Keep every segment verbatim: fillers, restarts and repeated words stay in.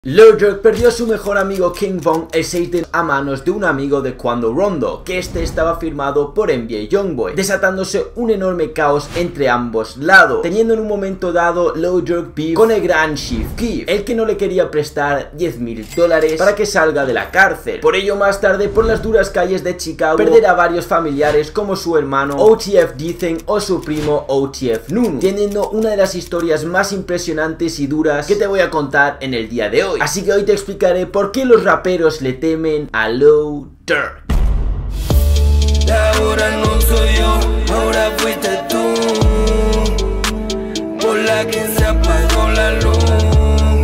Lil Durk perdió a su mejor amigo King Von el seis de a manos de un amigo de Quando Rondo, que este estaba firmado por N B A Youngboy, desatándose un enorme caos entre ambos lados, teniendo en un momento dado Lil Durk beef con el gran Chief Keef, el que no le quería prestar diez mil dólares para que salga de la cárcel. Por ello, más tarde, por las duras calles de Chicago, perderá varios familiares como su hermano O T F Dicen o su primo O T F Nunu, teniendo una de las historias más impresionantes y duras que te voy a contar en el día de hoy. Así que hoy te explicaré por qué los raperos le temen a Lil Durk. Ahora no soy yo, ahora fuiste tú, por la que se apagó la luz,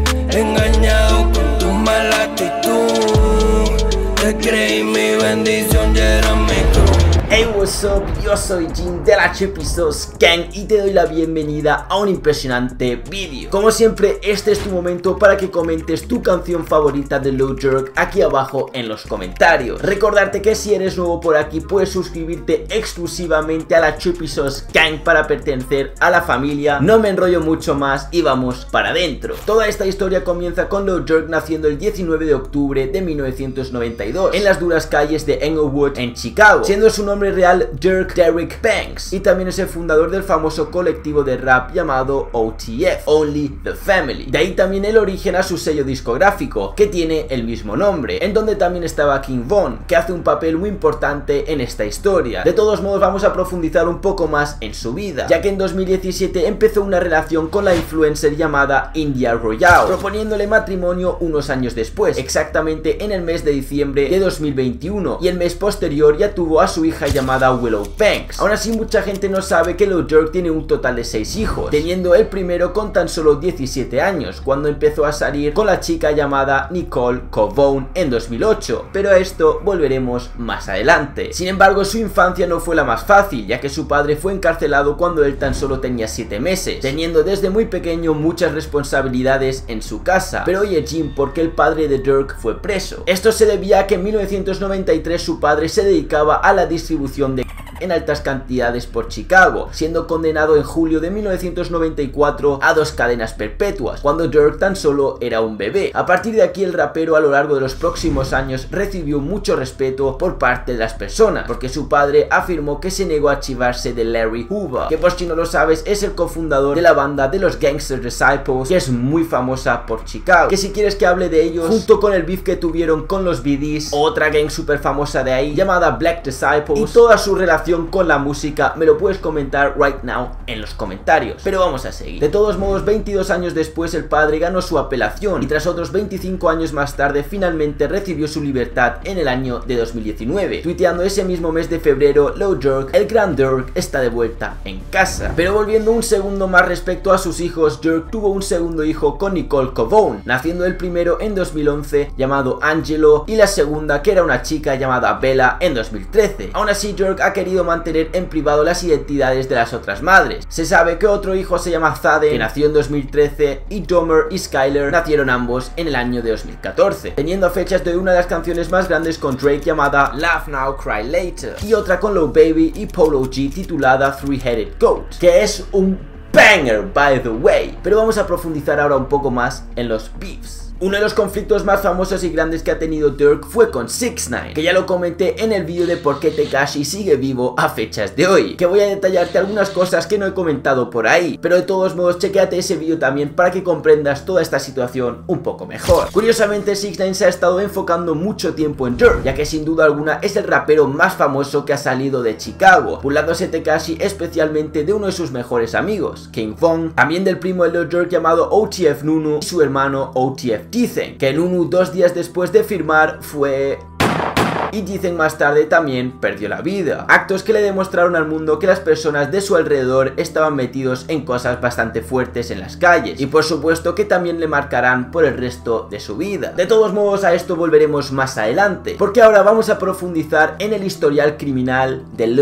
engañado con tu mala actitud, te creí mi bendición, ya era mi cruz. Hey, what's up, yo soy Jin de la Trippy Sauce Gang y te doy la bienvenida a un impresionante vídeo. Como siempre, este es tu momento para que comentes tu canción favorita de Lil Durk aquí abajo en los comentarios. Recordarte que si eres nuevo por aquí puedes suscribirte exclusivamente a la Trippy Sauce Gang para pertenecer a la familia. No me enrollo mucho más y vamos para adentro. Toda esta historia comienza con Lil Durk naciendo el diecinueve de octubre de mil novecientos noventa y dos en las duras calles de Englewood en Chicago, siendo su nombre real Durk Derrick Banks, y también es el fundador del famoso colectivo de rap llamado O T F, Only the Family. De ahí también el origen a su sello discográfico, que tiene el mismo nombre, en donde también estaba King Von, que hace un papel muy importante en esta historia. De todos modos, vamos a profundizar un poco más en su vida, ya que en dos mil diecisiete empezó una relación con la influencer llamada India Royale, proponiéndole matrimonio unos años después, exactamente en el mes de diciembre de dos mil veintiuno, y el mes posterior ya tuvo a su hija llamada Willow Banks. Aún así, mucha gente no sabe que Lil Durk tiene un total de seis hijos, teniendo el primero con tan solo diecisiete años, cuando empezó a salir con la chica llamada Nicole Covone en dos mil ocho, pero a esto volveremos más adelante. Sin embargo, su infancia no fue la más fácil, ya que su padre fue encarcelado cuando él tan solo tenía siete meses, teniendo desde muy pequeño muchas responsabilidades en su casa. Pero oye, Jim, ¿por qué el padre de Durk fue preso? Esto se debía a que en mil novecientos noventa y tres su padre se dedicaba a la distribución de en altas cantidades por Chicago, siendo condenado en julio de mil novecientos noventa y cuatro a dos cadenas perpetuas, cuando Durk tan solo era un bebé. A partir de aquí, el rapero a lo largo de los próximos años recibió mucho respeto por parte de las personas, porque su padre afirmó que se negó a archivarse de Larry Hoover, que por si no lo sabes es el cofundador de la banda de los Gangster Disciples, que es muy famosa por Chicago, que si quieres que hable de ellos, junto con el beef que tuvieron con los B Ds, otra gang super famosa de ahí llamada Black Disciples, y toda su relación con la música, me lo puedes comentar right now en los comentarios. Pero vamos a seguir. De todos modos, veintidós años después el padre ganó su apelación y tras otros veinticinco años más tarde finalmente recibió su libertad en el año de dos mil diecinueve, tuiteando ese mismo mes de febrero: Lil Durk, el gran Durk, está de vuelta en casa. Pero volviendo un segundo más respecto a sus hijos, Durk tuvo un segundo hijo con Nicole Covone, naciendo el primero en dos mil once llamado Angelo y la segunda, que era una chica llamada Bella, en dos mil trece. Aún así, Durk ha querido mantener en privado las identidades de las otras madres. Se sabe que otro hijo se llama Zade, que nació en dos mil trece, y Domer y Skyler nacieron ambos en el año de dos mil catorce, teniendo fechas de una de las canciones más grandes con Drake llamada Laugh Now, Cry Later, y otra con Lil Baby y Polo G titulada Three-Headed Goat, que es un banger, by the way. Pero vamos a profundizar ahora un poco más en los beefs. Uno de los conflictos más famosos y grandes que ha tenido Durk fue con six nine, que ya lo comenté en el vídeo de por qué Tekashi sigue vivo a fechas de hoy, que voy a detallarte algunas cosas que no he comentado por ahí, pero de todos modos chequéate ese vídeo también para que comprendas toda esta situación un poco mejor. Curiosamente, six nine se ha estado enfocando mucho tiempo en Durk, ya que sin duda alguna es el rapero más famoso que ha salido de Chicago, burlándose Tekashi especialmente de uno de sus mejores amigos, King Von, también del primo de Lil Durk llamado O T F Nunu y su hermano O T F Dicen, que Nunu dos días después de firmar fue... y Dicen más tarde también perdió la vida. Actos que le demostraron al mundo que las personas de su alrededor estaban metidos en cosas bastante fuertes en las calles, y por supuesto que también le marcarán por el resto de su vida. De todos modos, a esto volveremos más adelante, porque ahora vamos a profundizar en el historial criminal de Lil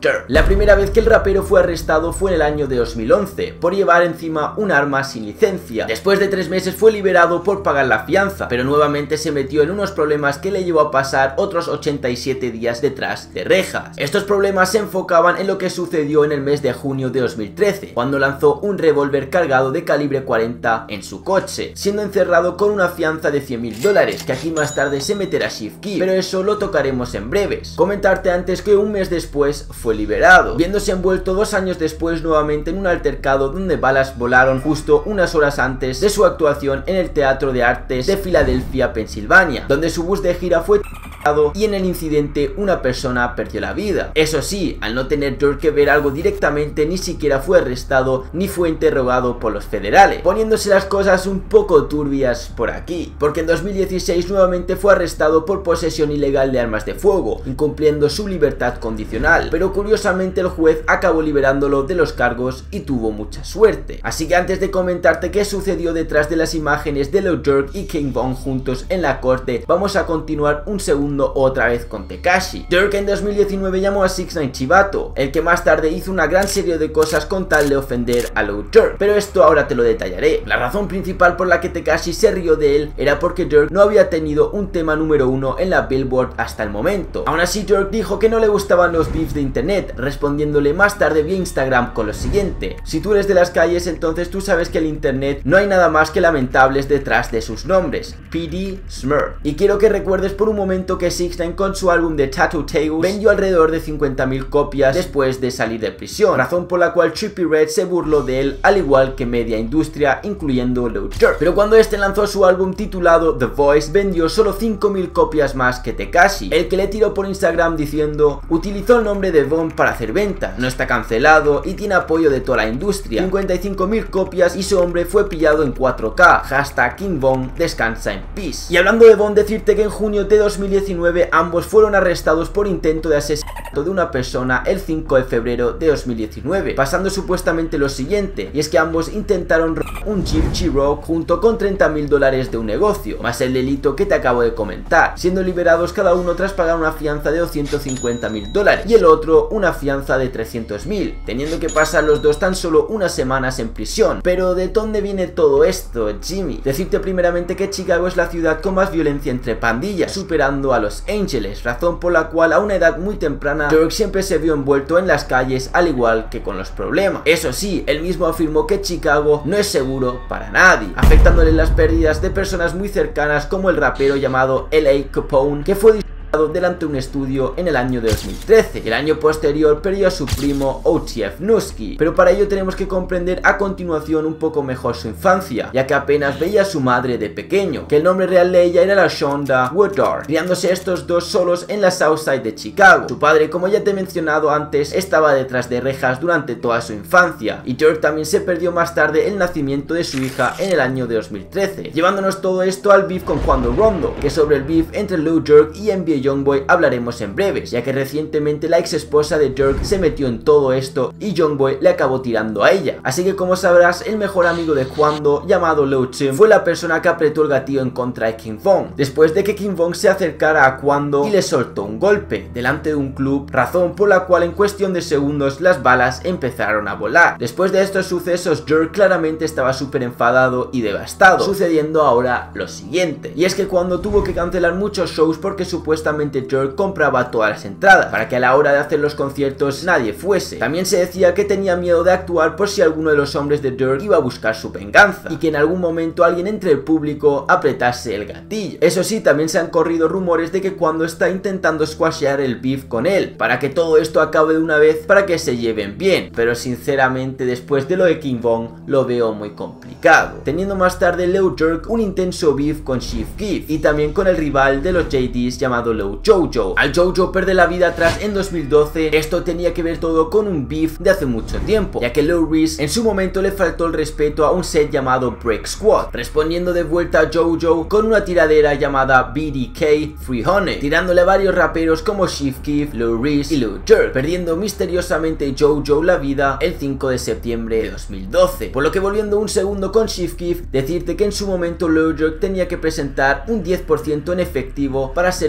Jerk. La primera vez que el rapero fue arrestado fue en el año de dos mil once por llevar encima un arma sin licencia. Después de tres meses fue liberado por pagar la fianza, pero nuevamente se metió en unos problemas que le llevó a pasar otros ochenta y siete días detrás de rejas. Estos problemas se enfocaban en lo que sucedió en el mes de junio de dos mil trece, cuando lanzó un revólver cargado de calibre cuarenta en su coche, siendo encerrado con una fianza de cien mil dólares, que aquí más tarde se meterá Chief Keef, pero eso lo tocaremos en breves. Comentarte antes que un mes después fue liberado, viéndose envuelto dos años después nuevamente en un altercado donde balas volaron justo unas horas antes de su actuación en el Teatro de Artes de Filadelfia, Pensilvania, donde su bus de gira fue y en el incidente una persona perdió la vida. Eso sí, al no tener Jerk que ver algo directamente, ni siquiera fue arrestado ni fue interrogado por los federales, poniéndose las cosas un poco turbias por aquí, porque en dos mil dieciséis nuevamente fue arrestado por posesión ilegal de armas de fuego, incumpliendo su libertad condicional, pero curiosamente el juez acabó liberándolo de los cargos y tuvo mucha suerte. Así que antes de comentarte qué sucedió detrás de las imágenes de Lil Durk y King Von juntos en la corte, vamos a continuar un segundo otra vez con Tekashi. Durk en dos mil diecinueve llamó a six ix Chivato, el que más tarde hizo una gran serie de cosas con tal de ofender a Lil Durk, pero esto ahora te lo detallaré. La razón principal por la que Tekashi se rió de él era porque Durk no había tenido un tema número uno en la Billboard hasta el momento. Aún así, Durk dijo que no le gustaban los beefs de internet, respondiéndole más tarde vía Instagram con lo siguiente: si tú eres de las calles, entonces tú sabes que el internet no hay nada más que lamentables detrás de sus nombres. P D Smurf. Y quiero que recuerdes por un momento que six ix con su álbum de Tattoo Tales vendió alrededor de cincuenta mil copias después de salir de prisión, razón por la cual Trippie Redd se burló de él, al igual que media industria, incluyendo Lil Durk. Pero cuando este lanzó su álbum titulado The Voice, vendió solo cinco mil copias más que Tekashi, el que le tiró por Instagram diciendo: utilizó el nombre de Von para hacer ventas, no está cancelado y tiene apoyo de toda la industria, cincuenta y cinco mil copias y su hombre fue pillado en cuatro K, hashtag King Von descansa en peace. Y hablando de Von, decirte que en junio de dos mil diecinueve ambos fueron arrestados por intento de asesinato de una persona el cinco de febrero de dos mil diecinueve, pasando supuestamente lo siguiente, y es que ambos intentaron robar un Jeep Cherokee junto con treinta mil dólares de un negocio, más el delito que te acabo de comentar, siendo liberados cada uno tras pagar una fianza de doscientos cincuenta mil dólares y el otro una fianza de trescientos mil, teniendo que pasar los dos tan solo unas semanas en prisión. Pero ¿de dónde viene todo esto, Jimmy? Decirte primeramente que Chicago es la ciudad con más violencia entre pandillas, superando a Los Ángeles, razón por la cual a una edad muy temprana Durk siempre se vio envuelto en las calles, al igual que con los problemas. Eso sí, él mismo afirmó que Chicago no es seguro para nadie, afectándole las pérdidas de personas muy cercanas como el rapero llamado L A Capone, que fue delante de un estudio en el año de dos mil trece. El año posterior perdió a su primo O T F Nusky, pero para ello tenemos que comprender a continuación un poco mejor su infancia, ya que apenas veía a su madre de pequeño, que el nombre real de ella era la Shonda Woodard, criándose estos dos solos en la Southside de Chicago. Su padre, como ya te he mencionado antes, estaba detrás de rejas durante toda su infancia, y Durk también se perdió más tarde el nacimiento de su hija en el año de dos mil trece, llevándonos todo esto al beef con Quando Rondo, que sobre el beef entre Lil Durk y N B A Youngboy hablaremos en breves, ya que recientemente la ex esposa de Durk se metió en todo esto y Youngboy le acabó tirando a ella. Así que, como sabrás, el mejor amigo de Quando, llamado Lil Tim, fue la persona que apretó el gatillo en contra de King Von, después de que King Von se acercara a Quando y le soltó un golpe delante de un club, razón por la cual en cuestión de segundos las balas empezaron a volar. Después de estos sucesos, Durk claramente estaba súper enfadado y devastado, sucediendo ahora lo siguiente, y es que Quando tuvo que cancelar muchos shows porque supuestamente Durk compraba todas las entradas para que a la hora de hacer los conciertos nadie fuese. También se decía que tenía miedo de actuar por si alguno de los hombres de Durk iba a buscar su venganza y que en algún momento alguien entre el público apretase el gatillo. Eso sí, también se han corrido rumores de que Quando está intentando squashear el beef con él para que todo esto acabe de una vez, para que se lleven bien, pero sinceramente después de lo de King Von lo veo muy complicado, teniendo más tarde Lil Durk un intenso beef con Chief Keef y también con el rival de los J Ds llamado Lil Jojo. Al Jojo perder la vida atrás en dos mil doce, esto tenía que ver todo con un beef de hace mucho tiempo, ya que Lil Reese en su momento le faltó el respeto a un set llamado Break Squad, respondiendo de vuelta a Jojo con una tiradera llamada B D K three hundred, tirándole a varios raperos como Chief Keef, Lil Reese y Lil Durk, perdiendo misteriosamente Jojo la vida el cinco de septiembre de dos mil doce. Por lo que, volviendo un segundo con Chief Keef, decirte que en su momento Lil Durk tenía que presentar un diez por ciento en efectivo para ser liberado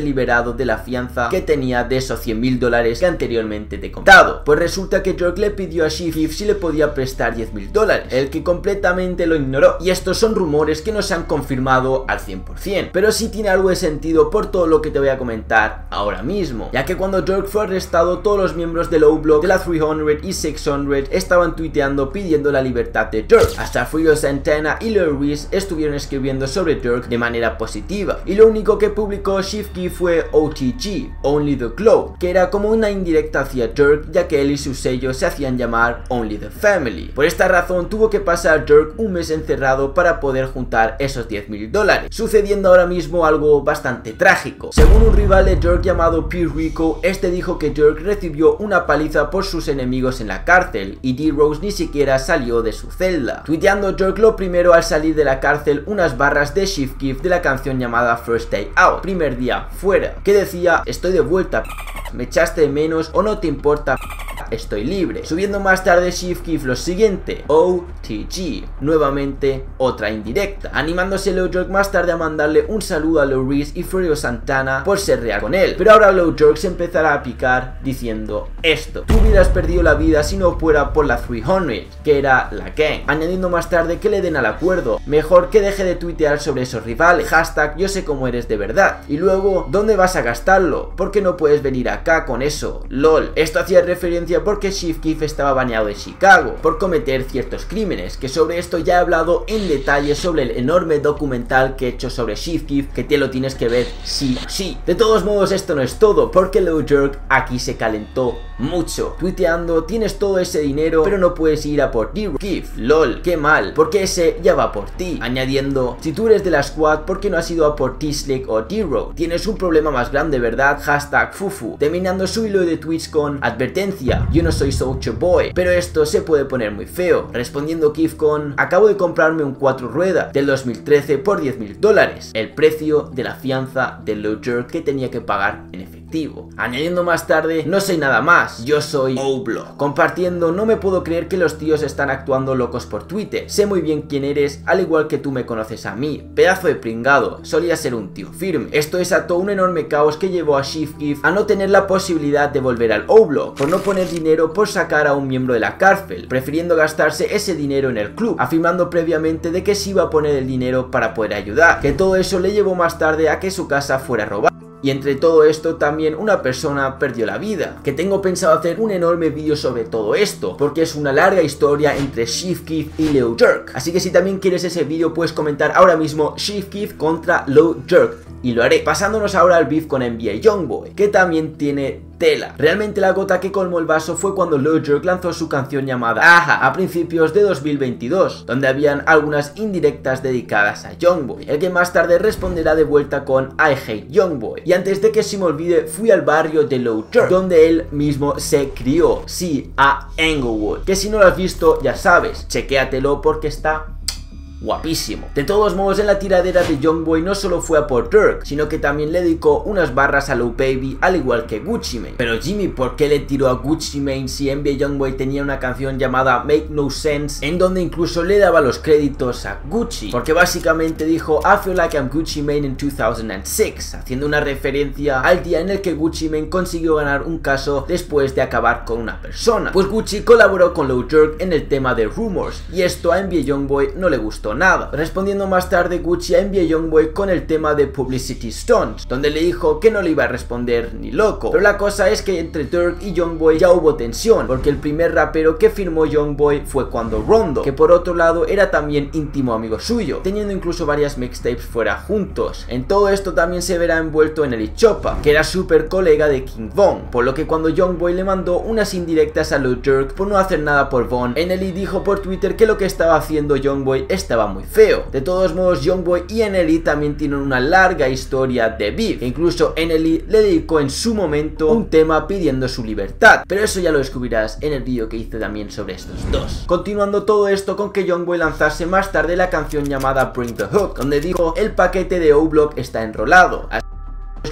retirado de la fianza que tenía de esos cien mil dólares que anteriormente te he contado. Pues resulta que Jerk le pidió a Chief Keef si le podía prestar diez mil dólares, el que completamente lo ignoró, y estos son rumores que no se han confirmado al cien por cien, pero sí tiene algo de sentido por todo lo que te voy a comentar ahora mismo, ya que cuando Jerk fue arrestado, todos los miembros del O-Block, de la trescientos y seiscientos estaban tuiteando pidiendo la libertad de Jerk. Hasta Fredo Santana y Lil Reese estuvieron escribiendo sobre Jerk de manera positiva, y lo único que publicó Chief Keef fue O T G, Only the Glow, que era como una indirecta hacia Jerk, ya que él y su sello se hacían llamar Only the Family. Por esta razón tuvo que pasar Jerk un mes encerrado para poder juntar esos diez mil dólares, sucediendo ahora mismo algo bastante trágico. Según un rival de Jerk llamado P. Rico, este dijo que Jerk recibió una paliza por sus enemigos en la cárcel y D-Rose ni siquiera salió de su celda, tuiteando Jerk lo primero al salir de la cárcel unas barras de Chief Keef de la canción llamada First Day Out, primer día fuera, que decía: estoy de vuelta, me echaste de menos o no te importa, estoy libre. Subiendo más tarde Chief Keef lo siguiente: O T G, nuevamente otra indirecta, animándose Lil Jerk más tarde a mandarle un saludo a Lil Reese y Fredo Santana por ser real con él, pero ahora Lil Jerk se empezará a picar diciendo esto: tú hubieras perdido la vida si no fuera por la trescientos, que era la gang, añadiendo más tarde que le den al acuerdo, mejor que deje de tuitear sobre esos rivales, hashtag yo sé cómo eres de verdad, y luego ¿dónde vas a gastarlo? ¿Por qué no puedes venir acá con eso? Lol. Esto hacía referencia porque Chief Keef estaba baneado de Chicago por cometer ciertos crímenes, que sobre esto ya he hablado en detalle sobre el enorme documental que he hecho sobre Chief Keef, que te lo tienes que ver sí o sí. De todos modos, esto no es todo, porque Lil Jerk aquí se calentó mucho, tuiteando: tienes todo ese dinero pero no puedes ir a por D-Keef, lol, qué mal, porque ese ya va por ti, añadiendo: si tú eres de la squad, ¿por qué no has ido a por T-Slick o D-Rose? Tienes un problema más grande, ¿verdad? Hashtag Fufu, terminando su hilo de tweets con: advertencia, yo no soy Soulja Boy, pero esto se puede poner muy feo, respondiendo Keef con: acabo de comprarme un cuatro ruedas del dos mil trece por diez mil dólares, el precio de la fianza de Lil Jerk que tenía que pagar en efectivo, añadiendo más tarde: no soy nada más, yo soy O-Block, compartiendo: no me puedo creer que los tíos están actuando locos por Twitter, sé muy bien quién eres, al igual que tú me conoces a mí, pedazo de pringado, solía ser un tío firme. Esto desató un enorme caos que llevó a Chief Keef a no tener la posibilidad de volver al O-Block, por no poner dinero por sacar a un miembro de la cárcel, prefiriendo gastarse ese dinero en el club, afirmando previamente de que se iba a poner el dinero para poder ayudar, que todo eso le llevó más tarde a que su casa fuera robada. Y entre todo esto también una persona perdió la vida, que tengo pensado hacer un enorme vídeo sobre todo esto, porque es una larga historia entre Chief Keef y Lil Jerk. Así que si también quieres ese vídeo puedes comentar ahora mismo Chief Keef contra Lil Jerk, y lo haré. Pasándonos ahora al beef con N B A Youngboy, que también tiene tela. Realmente la gota que colmó el vaso fue cuando Lil Jerk lanzó su canción llamada Aja a principios de dos mil veintidós, donde habían algunas indirectas dedicadas a Youngboy, el que más tarde responderá de vuelta con I Hate Youngboy. Y antes de que se me olvide, fui al barrio de Lil Jerk, donde él mismo se crió, sí, a Englewood, que si no lo has visto ya sabes, chequéatelo porque está guapísimo. De todos modos, en la tiradera de Youngboy no solo fue a por Jerk, sino que también le dedicó unas barras a Lil Baby, al igual que Gucci Mane. Pero Jimmy, ¿por qué le tiró a Gucci Mane si N B A Youngboy tenía una canción llamada Make No Sense, en donde incluso le daba los créditos a Gucci? Porque básicamente dijo I feel like I'm Gucci Mane in two thousand six, haciendo una referencia al día en el que Gucci Mane consiguió ganar un caso después de acabar con una persona. Pues Gucci colaboró con Lil Jerk en el tema de Rumors, y esto a N B A Youngboy no le gustó nada, respondiendo más tarde Gucci a N B A Youngboy con el tema de Publicity Stunts, donde le dijo que no le iba a responder ni loco. Pero la cosa es que entre Jerk y Youngboy ya hubo tensión, porque el primer rapero que firmó Youngboy fue cuando Rondo, que por otro lado era también íntimo amigo suyo, teniendo incluso varias mixtapes fuera juntos. En todo esto también se verá envuelto en Elite Choppa, que era súper colega de King Von, por lo que cuando Youngboy le mandó unas indirectas a Lil Jerk por no hacer nada por Von, N L E dijo por Twitter que lo que estaba haciendo Youngboy estaba muy feo. De todos modos, Youngboy y N L E también tienen una larga historia de beef, e incluso N L E le dedicó en su momento un tema pidiendo su libertad, pero eso ya lo descubrirás en el vídeo que hice también sobre estos dos. Continuando todo esto con que Youngboy lanzase más tarde la canción llamada Bring the Hook, donde dijo el paquete de O-Block está enrolado.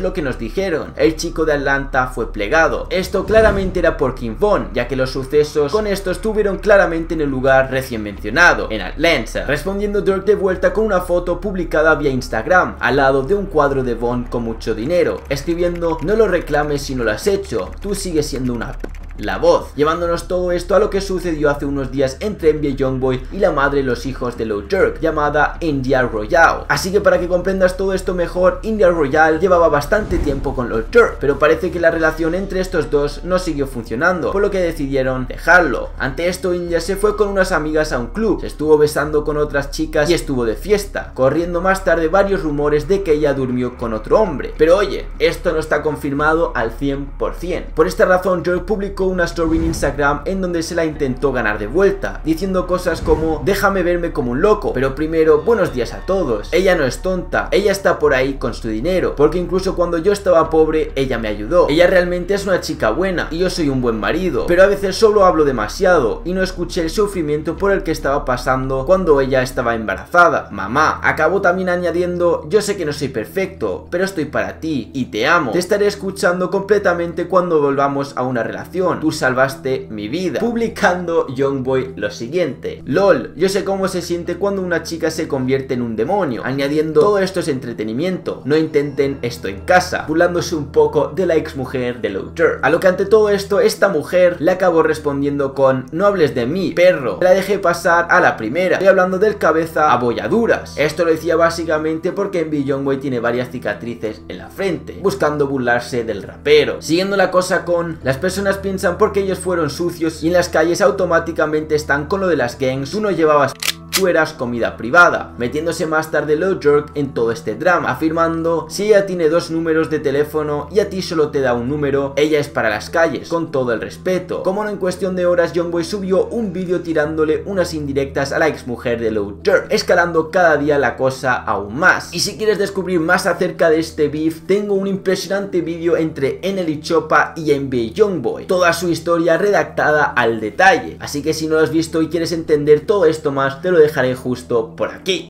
lo que nos dijeron, el chico de Atlanta fue plegado. Esto claramente era por King Von, ya que los sucesos con esto estuvieron claramente en el lugar recién mencionado, en Atlanta, respondiendo Durk de vuelta con una foto publicada vía Instagram, al lado de un cuadro de Von con mucho dinero, escribiendo: no lo reclames si no lo has hecho, tú sigues siendo una p la voz, llevándonos todo esto a lo que sucedió hace unos días entre Envy y Youngboy y la madre de los hijos de Lil Durk, llamada India Royale. Así que para que comprendas todo esto mejor, India Royale llevaba bastante tiempo con Lil Durk, pero parece que la relación entre estos dos no siguió funcionando, por lo que decidieron dejarlo. Ante esto, India se fue con unas amigas a un club, se estuvo besando con otras chicas y estuvo de fiesta, corriendo más tarde varios rumores de que ella durmió con otro hombre. Pero oye, esto no está confirmado al cien por cien. Por esta razón, Durk publicó una story en Instagram en donde se la intentó ganar de vuelta, diciendo cosas como: déjame verme como un loco, pero primero buenos días a todos, ella no es tonta, ella está por ahí con su dinero, porque incluso cuando yo estaba pobre ella me ayudó, ella realmente es una chica buena y yo soy un buen marido, pero a veces solo hablo demasiado y no escuché el sufrimiento por el que estaba pasando cuando ella estaba embarazada. Mamá, acabó también añadiendo: yo sé que no soy perfecto, pero estoy para ti y te amo, te estaré escuchando completamente cuando volvamos a una relación, tú salvaste mi vida, publicando Youngboy lo siguiente: lol, yo sé cómo se siente cuando una chica se convierte en un demonio, añadiendo: todo esto es entretenimiento, no intenten esto en casa, burlándose un poco de la ex mujer de Lil Durk. A lo que ante todo esto, esta mujer le acabó respondiendo con: no hables de mí, perro, la dejé pasar a la primera, estoy hablando del cabeza a bolladuras. Esto lo decía básicamente porque Envy Youngboy tiene varias cicatrices en la frente, buscando burlarse del rapero. Siguiendo la cosa con: las personas piensan porque ellos fueron sucios y en las calles automáticamente están con lo de las gangs, tú no llevabas, tú eras comida privada, metiéndose más tarde Lil Durk en todo este drama, afirmando: si ella tiene dos números de teléfono y a ti solo te da un número, ella es para las calles, con todo el respeto. Como no, en cuestión de horas, Youngboy subió un vídeo tirándole unas indirectas a la ex mujer de Lil Durk, escalando cada día la cosa aún más. Y si quieres descubrir más acerca de este beef, tengo un impresionante vídeo entre Enel y Choppa y Envy y Youngboy, toda su historia redactada al detalle, así que si no lo has visto y quieres entender todo esto más, te lo dejaré justo por aquí.